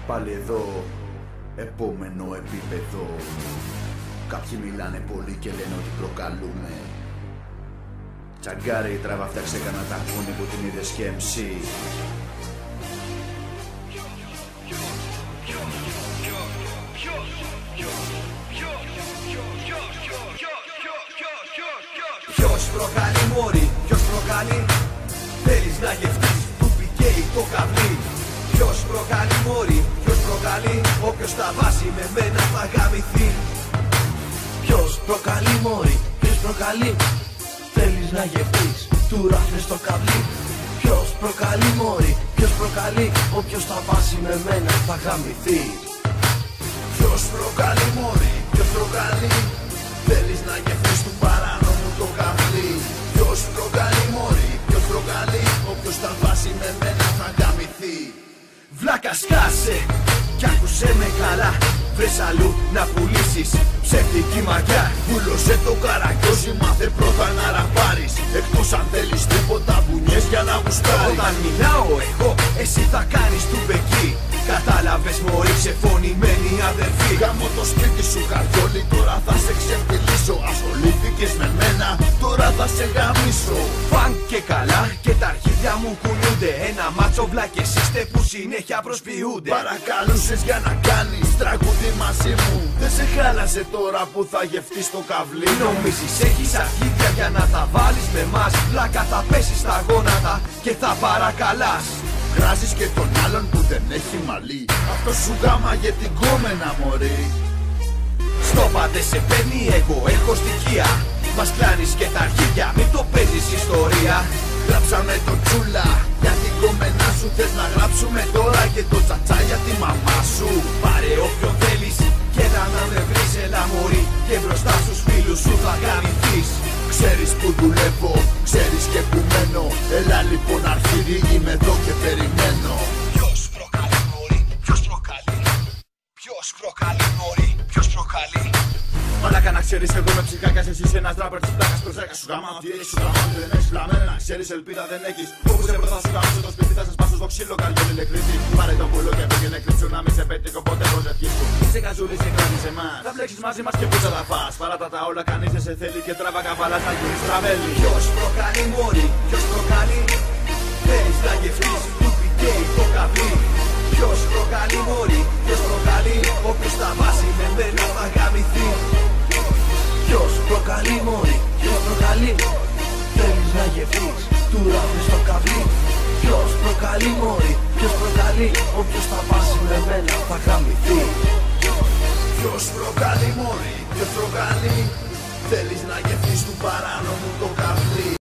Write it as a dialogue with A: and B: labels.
A: Πάλι εδώ, επόμενο επίπεδο. Κάποιοι μιλάνε πολύ και λένε ότι προκαλούμε. Τσαγκάρι, τράβα αυτά ξέκανα τα πούνε που την είδες και MC.
B: Ποιος προκαλεί μόρι, ποιος προκαλεί? Θέλεις να γευτείς, του πικέει το καβλί. Ποιος προκαλεί μόρι, ποιος προκαλεί? Όποιος τα βάζει με μένα θα γαμηθεί. Ποιος προκαλεί μόρι, ποιος προκαλεί? Θέλεις να γευτείς, του ράφνες το καβλί. Ποιος προκαλεί μόρι, ποιος προκαλεί? Όποιος τα βάζει με μένα θα γαμηθεί. Ποιος προκαλεί μόρι, ποιος προκαλεί? Θέλεις να γευτείς του παράνομου το καβλί. Ποιος προκαλεί μόρι, ποιος προκαλεί? Όποιος τα βάζει με μένα θα γαμηθεί. Βλάκα σκάσε κι άκουσε με καλά. Βρες αλλού να πουλήσεις ψεύτικη μαγιά. Πούλωσε το καραγκιόζι, μάθε πρώτα να ραπάρεις. Εκτός αν θέλεις τίποτα μπουνιές για να γουστάρεις. Όταν μιλάω εγώ, εσύ θα κάνεις του μπεκί. Κατάλαβες μωρή ξεφωνημένη αδερφή. Γάμω το σπίτι σου καρδιόλι, τώρα θα σε ξεφτυλίσω. Ασχολήθηκες με μένα, τώρα θα σε γαμίσω. Φαν και καλά και τα αρχίδια μου κουνιούνται. Ένα μάτσο βλάκες είστε που συνέχεια προσποιούνται. Παρακαλούσες για να κάνεις τραγούδι μαζί μου. Δεν σε χάλασε τώρα που θα γευτείς το καβλί. Νομίζεις έχεις αρχίδια για να τα βάλεις με μας? Βλάκα θα πέσεις στα γόνατα και θα παρακαλάς. Κράζεις και τον άλλον που δεν έχει μαλλί. Αυτό σου γάμαγε την κόμενα μωρή. Στο πάντε σε παίρνει, εγώ έχω στοιχεία. Μας κλάνεις και τα αρχίδια, μην το παίζεις ιστορία. Γράψαμε τον τσούλα για την κόμενά σου. Θες να γράψουμε τώρα και το τσατσά για τη μαμά σου? Πάρε όποιον θέλεις και να με βρεις, έλα μωρή. Και μπροστά στους φίλους σου θα γαμηθείς. Ξέρεις που δουλεύω, ξέρεις και που μένω. Έλα λοιπόν αρχίδι, είμαι εδώ και περιμένω. Ποιος προκαλεί μωρή, ποιος προκαλεί? Ποιος προκαλεί μωρή, ποιος προκαλεί? Μαλάκα να ξέρεις, εγώ με ψυχάκας, εσύ είσαι ένας ράπερ της πλάκας. Προσέκα σου γαμάω, τι έχεις, σου γαμάω, δεν έχεις πλαμμένα. Να ξέρεις, ελπίδα δεν έχεις. Όπου σε πρώτα σου γαμάω το σπίτι, θα σε σπάσω στο ξύλο. Καριόλι νεκρίζει, πάρε το πουλό και πήγαινε κρύψου. Να μην σε πέτυχε, οπότε προσευχής σου. Είσαι καζούλη, σε κράτης εμάς. Θα φλέξεις μαζί μας και πού θα τα φας. Παράτα τα όλα, κανείς δεν σε θέλει και τράβα καβάλα, θα γίνεις τραβέλι. Ποιος προκαλεί μόρι, ποιος προκαλεί? Θέλεις να γευτείς, του πικέει το καβλί. Ποιος προκαλεί μόρι, ποιος προκαλεί? Όποιος τα βάζει με μένα θα γαμηθεί. Ποιος προκαλεί μόρι, ποιος προκαλεί? Θέλεις να γευτείς, του ράφνες το καβλί. Ποιος προκαλεί μόρι, ποιος προκαλεί? Όποιος τα βάζει με μένα θα γαμηθεί. Ποιος προκαλεί μόρι, ποιος προκαλεί? Θέλεις να γευτείς του παράνομου το